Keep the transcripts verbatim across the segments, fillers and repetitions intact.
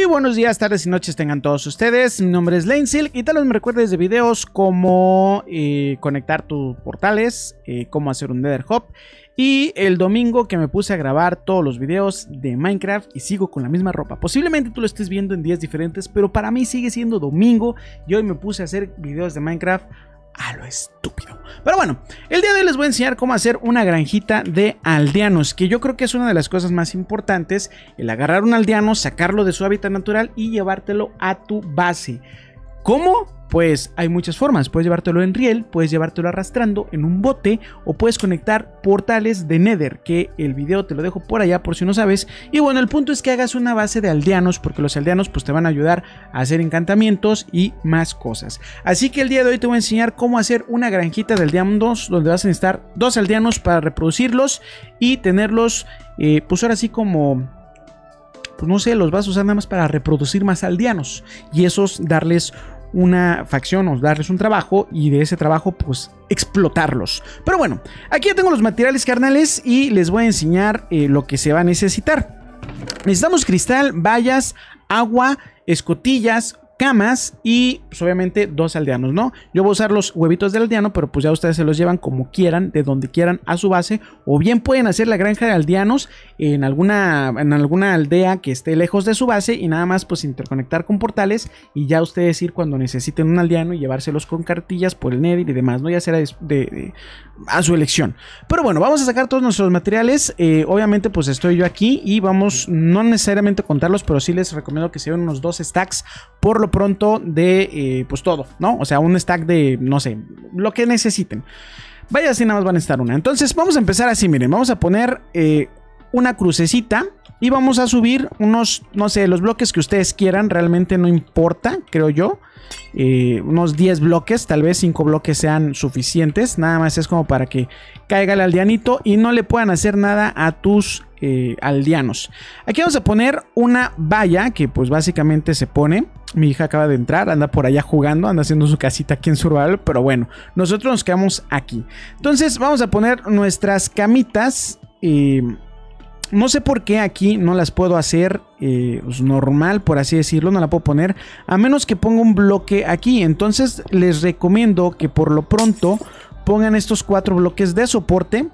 buenos días, tardes y noches tengan todos ustedes. Mi nombre es Lanesilk y tal vez me recuerdes de videos como eh, conectar tus portales, eh, cómo hacer un Nether Hub. Y el domingo que me puse a grabar todos los videos de Minecraft y sigo con la misma ropa. Posiblemente tú lo estés viendo en días diferentes, pero para mí sigue siendo domingo y hoy me puse a hacer videos de Minecraft a lo estúpido. Pero bueno, el día de hoy les voy a enseñar cómo hacer una granjita de aldeanos, que yo creo que es una de las cosas más importantes, el agarrar un aldeano, sacarlo de su hábitat natural y llevártelo a tu base. ¿Cómo? Pues hay muchas formas. Puedes llevártelo en riel, puedes llevártelo arrastrando en un bote o puedes conectar portales de Nether, que el video te lo dejo por allá por si no sabes. Y bueno, el punto es que hagas una base de aldeanos, porque los aldeanos pues te van a ayudar a hacer encantamientos y más cosas. Así que el día de hoy te voy a enseñar cómo hacer una granjita de aldeanos, donde vas a necesitar dos aldeanos para reproducirlos y tenerlos eh, pues ahora sí como... pues no sé, los vas a usar nada más para reproducir más aldeanos y esos darles una facción o darles un trabajo y de ese trabajo pues explotarlos. Pero bueno, aquí ya tengo los materiales, carnales, y les voy a enseñar eh, lo que se va a necesitar. Necesitamos cristal, vallas, agua, escotillas, camas y pues obviamente dos aldeanos, ¿no? Yo voy a usar los huevitos del aldeano, pero pues ya ustedes se los llevan como quieran, de donde quieran a su base, o bien pueden hacer la granja de aldeanos en alguna, en alguna aldea que esté lejos de su base y nada más pues interconectar con portales y ya ustedes ir cuando necesiten un aldeano y llevárselos con cartillas por el Nether y demás, ¿no? Ya será de, de, de, a su elección. Pero bueno, vamos a sacar todos nuestros materiales, eh, obviamente pues estoy yo aquí y vamos, no necesariamente contarlos, pero sí les recomiendo que se lleven unos dos stacks por lo pronto de eh, pues todo, ¿no? O sea, un stack de, no sé, lo que necesiten. Vaya, así nada más van a estar una. Entonces vamos a empezar así, miren, vamos a poner eh, una crucecita y vamos a subir unos, no sé, los bloques que ustedes quieran, realmente no importa, creo yo. Eh, unos diez bloques, tal vez cinco bloques sean suficientes, nada más es como para que caiga el aldeanito y no le puedan hacer nada a tus eh, aldeanos. Aquí vamos a poner una valla que pues básicamente se pone. Mi hija acaba de entrar, anda por allá jugando, anda haciendo su casita aquí en Survival, pero bueno, nosotros nos quedamos aquí. Entonces vamos a poner nuestras camitas. eh, No sé por qué aquí no las puedo hacer eh, pues normal, por así decirlo. No la puedo poner a menos que ponga un bloque aquí. Entonces les recomiendo que por lo pronto pongan estos cuatro bloques de soporte.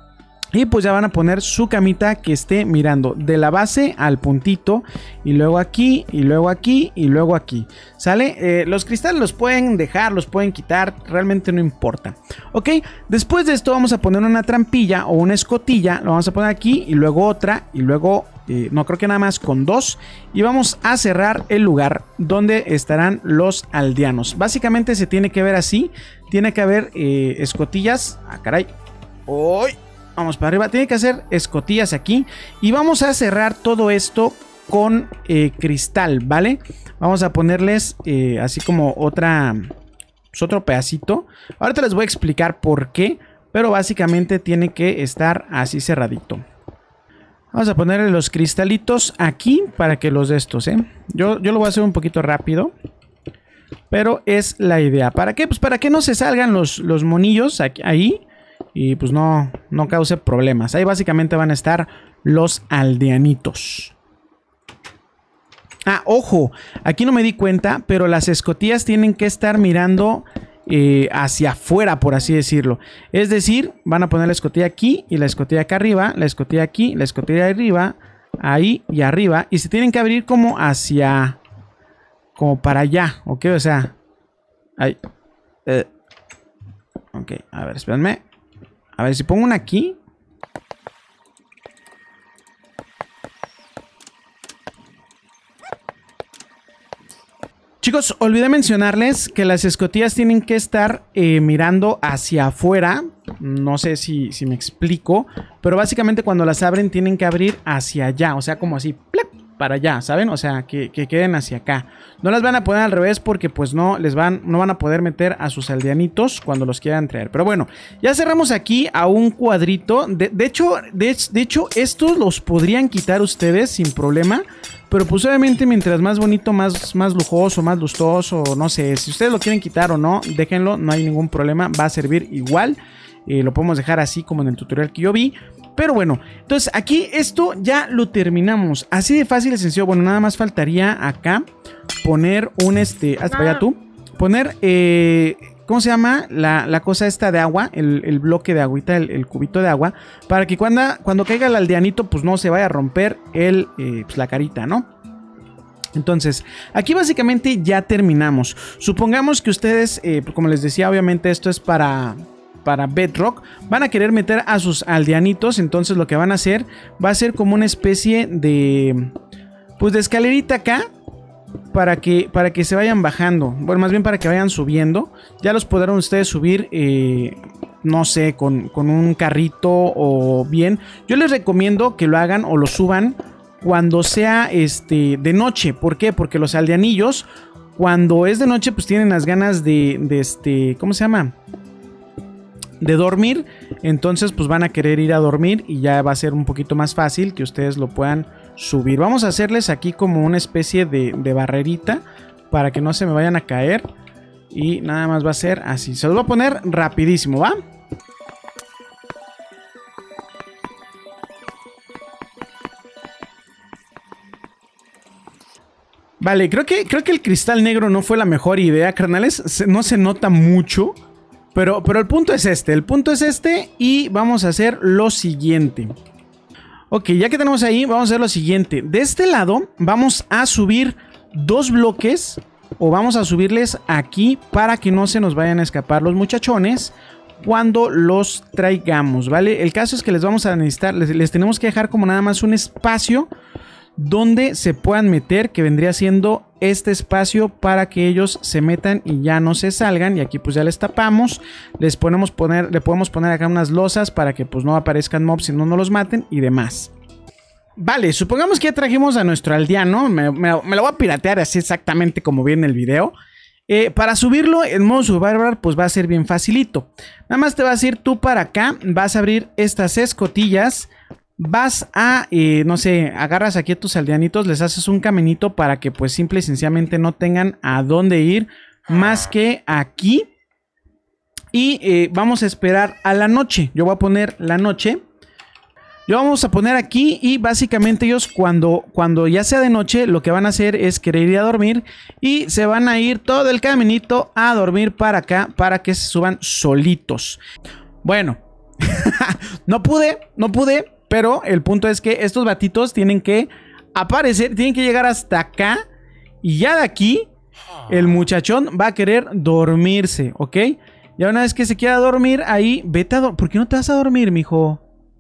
Y pues ya van a poner su camita que esté mirando de la base al puntito. Y luego aquí, y luego aquí, y luego aquí. ¿Sale? Eh, los cristales los pueden dejar, los pueden quitar. Realmente no importa. Ok, después de esto vamos a poner una trampilla o una escotilla. Lo vamos a poner aquí y luego otra. Y luego, eh, no creo que nada más con dos. Y vamos a cerrar el lugar donde estarán los aldeanos. Básicamente se tiene que ver así. Tiene que haber eh, escotillas. Ah, caray. ¡Uy! Vamos para arriba, tiene que hacer escotillas aquí. Y vamos a cerrar todo esto con eh, cristal, ¿vale? Vamos a ponerles eh, así como otra, pues otro pedacito. Ahorita les voy a explicar por qué, pero básicamente tiene que estar así cerradito. Vamos a ponerle los cristalitos aquí para que los de estos, ¿eh? Yo, yo lo voy a hacer un poquito rápido, pero es la idea. ¿Para qué? Pues para que no se salgan los, los monillos aquí, ahí. Y pues no, no cause problemas. Ahí básicamente van a estar los aldeanitos. Ah, ojo, aquí no me di cuenta, pero las escotillas tienen que estar mirando eh, hacia afuera, por así decirlo. Es decir, van a poner la escotilla aquí y la escotilla acá arriba, la escotilla aquí, la escotilla arriba, ahí y arriba. Y se tienen que abrir como hacia, como para allá, ¿ok? O sea, ahí. Eh, ok, a ver, espérenme. A ver, si pongo una aquí. Chicos, olvidé mencionarles que las escotillas tienen que estar eh, mirando hacia afuera. No sé si, si me explico. Pero básicamente cuando las abren tienen que abrir hacia allá. O sea, como así, ¡plep! Para allá, ¿saben? O sea, que, que queden hacia acá. No las van a poner al revés porque pues no les van, no van a poder meter a sus aldeanitos cuando los quieran traer. Pero bueno, ya cerramos aquí a un cuadrito. De, de hecho, de, de hecho, estos los podrían quitar ustedes sin problema. Pero pues obviamente mientras más bonito, más, más lujoso, más lustroso, no sé. Si ustedes lo quieren quitar o no, déjenlo, no hay ningún problema. Va a servir igual. Eh, lo podemos dejar así como en el tutorial que yo vi. Pero bueno, entonces aquí esto ya lo terminamos. Así de fácil y sencillo. Bueno, nada más faltaría acá poner un este... Hasta allá tú. Poner... Eh, ¿Cómo se llama? La, la cosa esta de agua, el, el bloque de agüita, el, el cubito de agua, para que cuando, cuando caiga el aldeanito, pues no se vaya a romper el, eh, pues la carita, ¿no? Entonces, aquí básicamente ya terminamos. Supongamos que ustedes, eh, como les decía, obviamente esto es para, para Bedrock. Van a querer meter a sus aldeanitos, entonces lo que van a hacer va a ser como una especie de, pues de escalerita acá. Para que, para que se vayan bajando. Bueno, más bien para que vayan subiendo. Ya los podrán ustedes subir, eh, no sé, con, con un carrito o bien. Yo les recomiendo que lo hagan o lo suban cuando sea este, de noche. ¿Por qué? Porque los aldeanillos, cuando es de noche, pues tienen las ganas de, de este, ¿cómo se llama? De dormir. Entonces, pues van a querer ir a dormir y ya va a ser un poquito más fácil que ustedes lo puedan subir. Vamos a hacerles aquí como una especie de, de barrerita para que no se me vayan a caer. Y nada más va a ser así. Se los voy a poner rapidísimo, ¿va? Vale, creo que, creo que el cristal negro no fue la mejor idea, carnales. Se, no se nota mucho. Pero, pero el punto es este. El punto es este. Y vamos a hacer lo siguiente. Ok, ya que tenemos ahí, vamos a hacer lo siguiente. De este lado vamos a subir dos bloques o vamos a subirles aquí para que no se nos vayan a escapar los muchachones cuando los traigamos, ¿vale? El caso es que les vamos a necesitar, les, les tenemos que dejar como nada más un espacio donde se puedan meter, que vendría siendo este espacio para que ellos se metan y ya no se salgan. Y aquí pues ya les tapamos, les ponemos poner, le podemos poner acá unas losas para que pues no aparezcan mobs y no nos los maten y demás. Vale, supongamos que ya trajimos a nuestro aldeano, me, me, me lo voy a piratear así exactamente como viene el video. Eh, para subirlo en modo survival pues va a ser bien facilito. Nada más te vas a ir tú para acá, vas a abrir estas escotillas. Vas a, eh, no sé, agarras aquí a tus aldeanitos, les haces un caminito para que pues simple y sencillamente no tengan a dónde ir más que aquí. Y eh, vamos a esperar a la noche. Yo voy a poner la noche. Yo vamos a poner aquí y básicamente ellos cuando, cuando ya sea de noche lo que van a hacer es querer ir a dormir. Y se van a ir todo el caminito a dormir para acá para que se suban solitos. Bueno, no pude, no pude. Pero el punto es que estos batitos tienen que aparecer, tienen que llegar hasta acá. Y ya de aquí, el muchachón va a querer dormirse, ¿ok? Ya una vez que se quiera dormir, ahí, vete a dormir. ¿Por qué no te vas a dormir, mijo?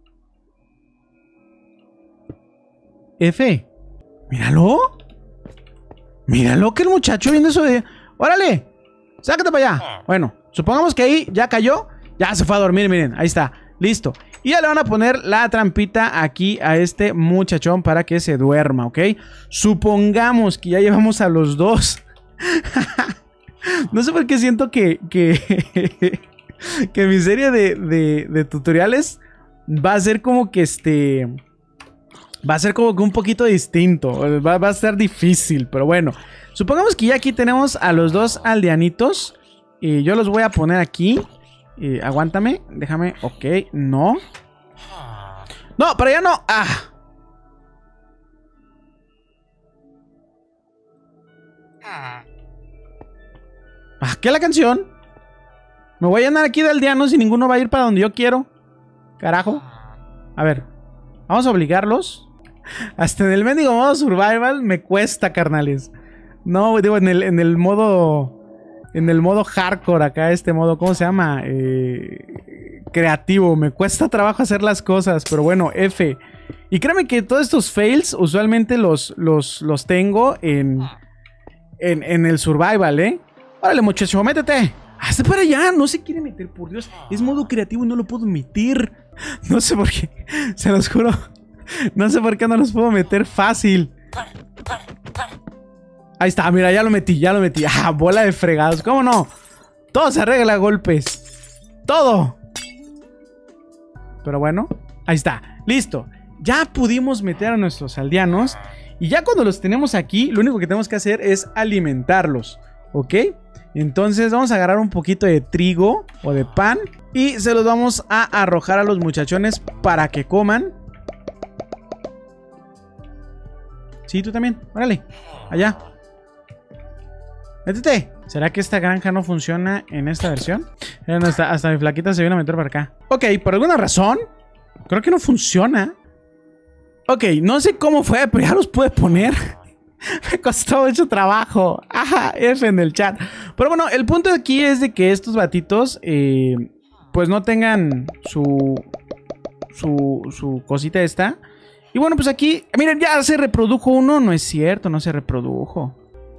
F. Míralo. Míralo que el muchacho viene eso de... ¡Órale! ¡Sácate para allá! Bueno, supongamos que ahí ya cayó. Ya se fue a dormir, miren, ahí está. Listo. Y ya le van a poner la trampita aquí a este muchachón para que se duerma, ¿ok? Supongamos que ya llevamos a los dos. No sé por qué siento que... Que, que mi serie de, de, de tutoriales va a ser como que este... Va a ser como que un poquito distinto. Va, va a ser difícil, pero bueno. Supongamos que ya aquí tenemos a los dos aldeanitos. Y yo los voy a poner aquí. Eh, aguántame, déjame, ok, no. No, para allá no. Ah. Ah, ¿qué es la canción? Me voy a andar aquí de aldeanos y ninguno va a ir para donde yo quiero. Carajo. A ver, vamos a obligarlos. Hasta en el mendigo modo survival me cuesta, carnales. No, digo, en el, en el modo... En el modo hardcore acá, este modo, ¿cómo se llama? Eh, creativo. Me cuesta trabajo hacer las cosas, pero bueno, F. Y créeme que todos estos fails usualmente los, los, los tengo en, en, en el survival, ¿eh? Órale, muchacho, métete. Hazte para allá, no se quiere meter, por Dios. Es modo creativo y no lo puedo meter. No sé por qué, se los juro. No sé por qué no los puedo meter fácil. Ahí está, mira, ya lo metí, ya lo metí. Ah, bola de fregados, ¿cómo no? Todo se arregla a golpes. Todo. Pero bueno, ahí está, listo. Ya pudimos meter a nuestros aldeanos. Y ya cuando los tenemos aquí, lo único que tenemos que hacer es alimentarlos. ¿ok? Entonces vamos a agarrar un poquito de trigo o de pan y se los vamos a arrojar a los muchachones para que coman. Sí, tú también, órale, allá. Métete. ¿Será que esta granja no funciona en esta versión? Eh, no, hasta, hasta mi flaquita se viene a meter para acá. Ok, por alguna razón creo que no funciona. Ok, no sé cómo fue, pero ya los pude poner. Me costó mucho trabajo. Ajá, F en el chat. Pero bueno, el punto aquí es de que estos batitos eh, pues no tengan su, su, su cosita esta. Y bueno, pues aquí, miren, ya se reprodujo uno. No es cierto, no se reprodujo.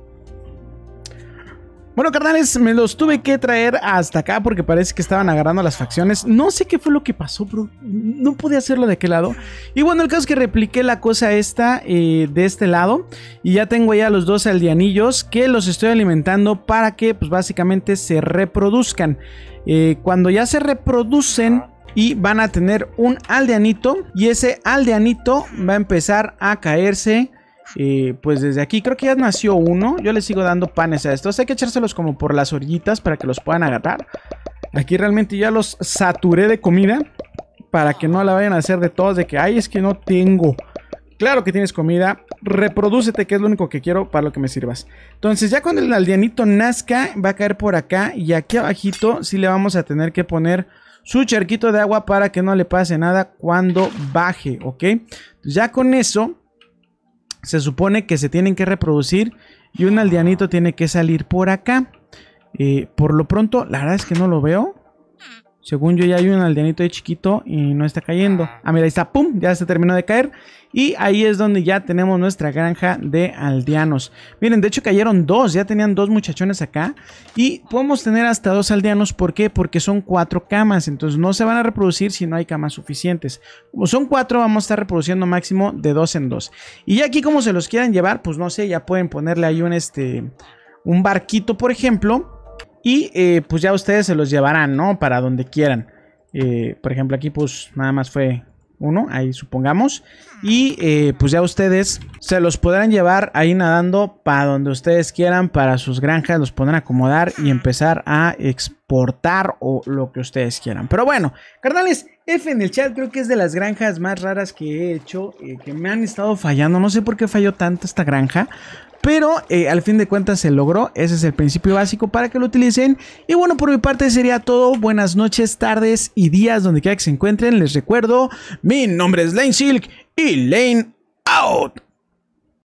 Bueno, carnales, me los tuve que traer hasta acá porque parece que estaban agarrando las facciones. No sé qué fue lo que pasó, bro. No pude hacerlo de aquel lado. Y bueno, el caso es que repliqué la cosa esta eh, de este lado. Y ya tengo ya los dos aldeanillos que los estoy alimentando para que, pues básicamente, se reproduzcan. Eh, cuando ya se reproducen y van a tener un aldeanito. Y ese aldeanito va a empezar a caerse. Eh, pues desde aquí creo que ya nació uno. Yo les sigo dando panes a estos. Hay que echárselos como por las orillitas para que los puedan agarrar. Aquí realmente ya los saturé de comida para que no la vayan a hacer de todos. De que, ay, es que no tengo. Claro que tienes comida. Reprodúcete, que es lo único que quiero para lo que me sirvas. Entonces ya cuando el aldeanito nazca, va a caer por acá. Y aquí abajito sí le vamos a tener que poner su charquito de agua para que no le pase nada cuando baje, ¿ok? Ya con eso se supone que se tienen que reproducir y un aldeanito tiene que salir por acá. Eh, por lo pronto, la verdad es que no lo veo. Según yo ya hay un aldeanito de chiquito y no está cayendo. Ah, mira, ahí está, pum, ya se terminó de caer. Y ahí es donde ya tenemos nuestra granja de aldeanos. Miren, de hecho cayeron dos, ya tenían dos muchachones acá. Y podemos tener hasta dos aldeanos, ¿por qué? Porque son cuatro camas, entonces no se van a reproducir si no hay camas suficientes. Como son cuatro, vamos a estar reproduciendo máximo de dos en dos. Y ya aquí como se los quieran llevar, pues no sé, ya pueden ponerle ahí un, este, un barquito, por ejemplo. Y eh, pues ya ustedes se los llevarán, ¿no? Para donde quieran. Eh, por ejemplo, aquí pues nada más fue uno, ahí supongamos. Y eh, pues ya ustedes se los podrán llevar ahí nadando para donde ustedes quieran, para sus granjas, los podrán acomodar y empezar a exportar o lo que ustedes quieran. Pero bueno, carnales, F en el chat creo que es de las granjas más raras que he hecho, eh, que me han estado fallando. No sé por qué falló tanto esta granja. Pero eh, al fin de cuentas se logró. Ese es el principio básico para que lo utilicen. Y bueno, por mi parte sería todo. Buenas noches, tardes y días donde quiera que se encuentren. Les recuerdo, mi nombre es Lane Silk y Lane out.